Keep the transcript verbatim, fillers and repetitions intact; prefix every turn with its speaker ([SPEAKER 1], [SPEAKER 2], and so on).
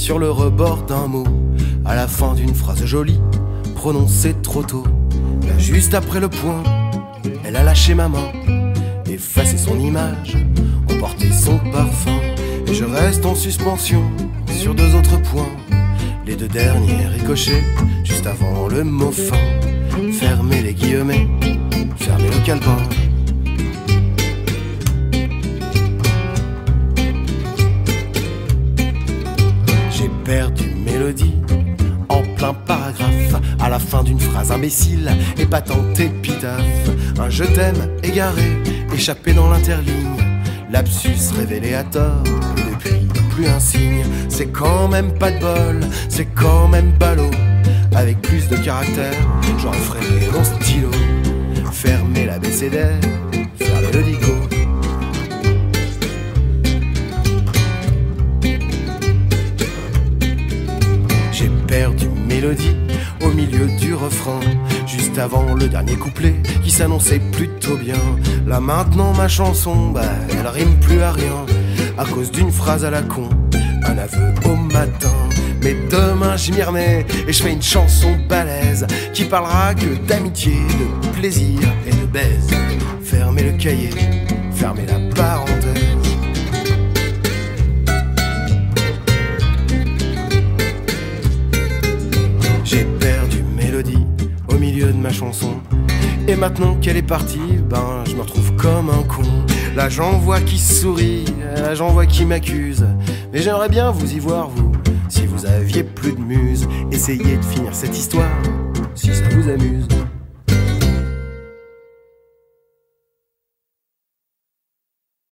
[SPEAKER 1] sur le rebord d'un mot, à la fin d'une phrase jolie, prononcée trop tôt. Là, juste après le point, elle a lâché ma main, effacé son image, emporté son parfum. Et je reste en suspension sur deux autres points, les deux derniers ricochets, juste avant le mot fin. Fermez les guillemets, fermez le calepin. J'ai perdu mélodie en plein paragraphe, à la fin d'une phrase imbécile, épatante épitaphe. Un je t'aime égaré, échappé dans l'interligne, lapsus révélé à tort, et depuis plus un signe. C'est quand même pas de bol, c'est quand même ballot. Avec plus de caractère, j'aurais freiné mon stylo. Fermez l'abécédaire, fermez le dico. J'ai perdu mélodie au milieu du refrain, juste avant le dernier couplet qui s'annonçait plutôt bien. Là maintenant ma chanson, bah elle rime plus à rien, à cause d'une phrase à la con, un aveu au matin. Mais demain j'y m'y remets et je fais une chanson balèze qui parlera que d'amitié, de plaisir et de baise. Fermez le cahier, fermez la parenthèse. J'ai perdu mélodie au milieu de ma chanson, et maintenant qu'elle est partie, ben je me retrouve comme un con. Là j'en vois qui sourit, là j'en vois qui m'accuse, mais j'aimerais bien vous y voir vous, si vous aviez plus de muse. Essayez de finir cette histoire, si ça vous amuse.